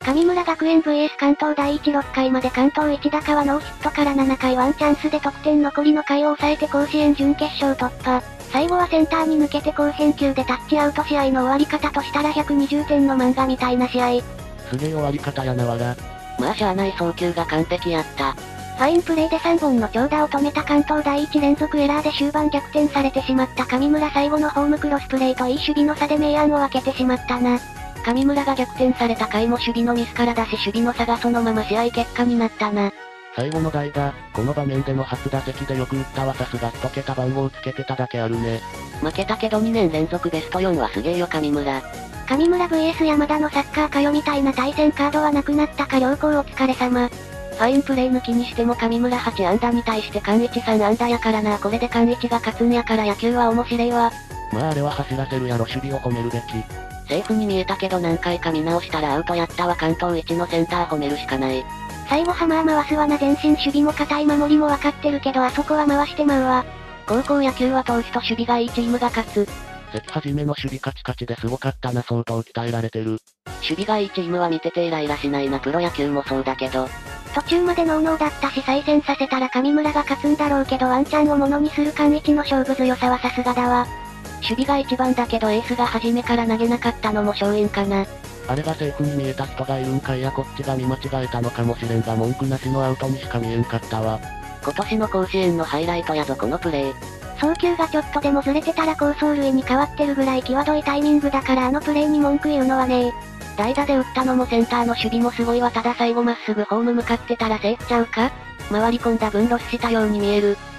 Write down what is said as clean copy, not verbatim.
神村学園 VS 関東第1、6回まで関東一高はノーヒットから7回ワンチャンスで得点残りの回を抑えて甲子園準決勝突破。最後はセンターに抜けて好返球でタッチアウト。試合の終わり方としたら120点の漫画みたいな試合。 すげえ終わり方やなわら。 まあしゃあない送球が完璧やった。 ファインプレーで3本の長打を止めた関東第1連続エラーで終盤逆転されてしまった神村。最後のホームクロスプレーといい守備の差で明暗を分けてしまったな。 神村が逆転された回も守備のミスからだし守備の差がそのまま試合結果になったな。 最後の代打、この場面での初打席でよく打ったわ。さすが1桁番号つけてただけあるね。 負けたけど2年連続ベスト4はすげえよ神村。 神村 VS 山田のサッカーかよみたいな対戦カードはなくなったか。良好お疲れ様。 ファインプレー抜きにしても神村8安打に対して関一3安打やからな。これで関一が勝つんやから野球は面白いわ。 まああれは走らせるやろ。守備を褒めるべき。 セーフに見えたけど何回か見直したらアウトやったわ。関東一のセンター褒めるしかない。 最後ハマー回すわな。前進守備も堅い守りも分かってるけどあそこは回してまうわ。 高校野球は投手と守備がいいチームが勝つ。 関はじめの守備カチカチですごかったな。相当鍛えられてる。 守備がいいチームは見ててイライラしないな。プロ野球もそうだけど。 途中までノーノーだったし再戦させたら神村が勝つんだろうけどワンチャンをものにする関一の勝負強さはさすがだわ。 守備が一番だけどエースが初めから投げなかったのも勝因かな。 あれがセーフに見えた人がいるんかいや。こっちが見間違えたのかもしれんが文句なしのアウトにしか見えんかったわ。 今年の甲子園のハイライトやぞこのプレー。 送球がちょっとでもずれてたら好走塁に変わってるぐらい際どいタイミングだからあのプレーに文句言うのはねえ。 代打で打ったのもセンターの守備もすごいわ。ただ最後まっすぐホーム向かってたらセーフちゃうか。回り込んだ分ロスしたように見える。